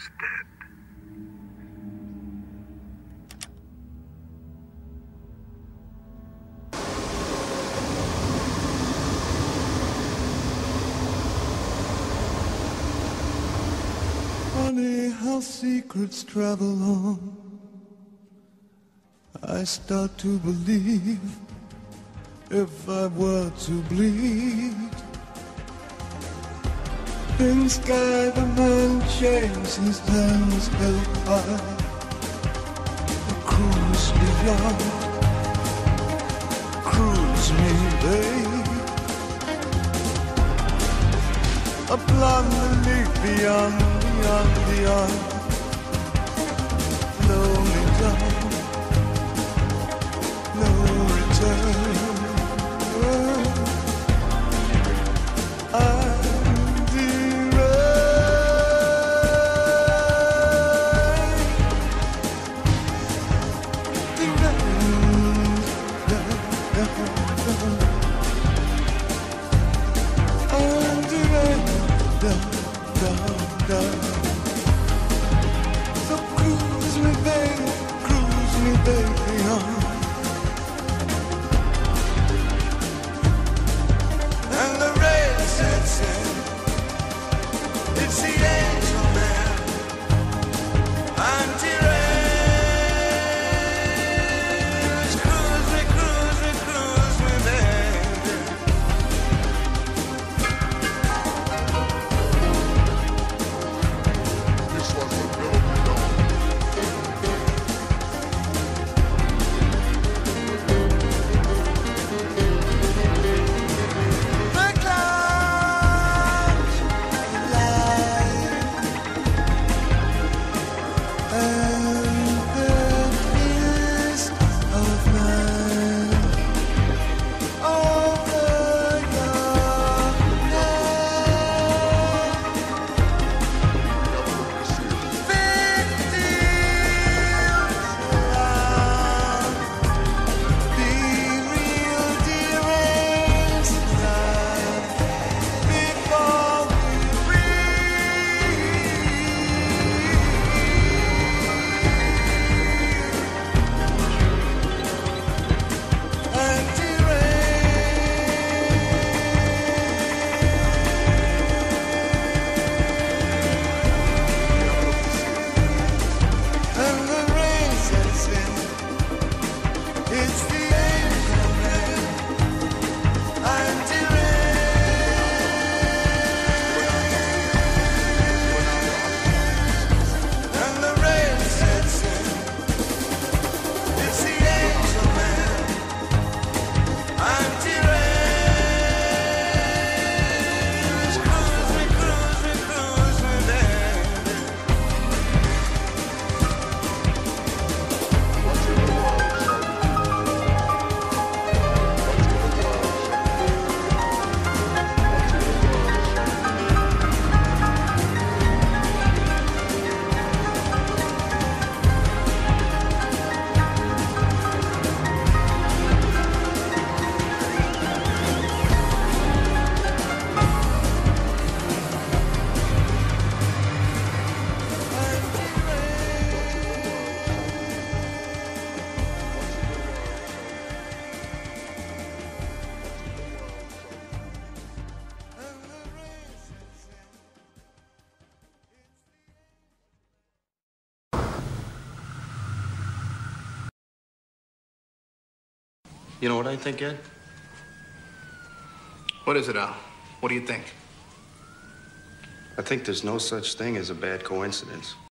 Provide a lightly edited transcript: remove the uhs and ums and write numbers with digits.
dead. Funny how secrets travel on. I start to believe if I were to bleed. In sky the man shaves his hands held high. A cruise beyond, cruise me, babe. A blonde leaf beyond, beyond, beyond. Blow me down, no return. So cruise me, baby, on. And the rain sets in. It's the angel man. I'm deranged. Cruise me, baby. This was the building. You know what I think, Ed? What is it, Al? What do you think? I think there's no such thing as a bad coincidence.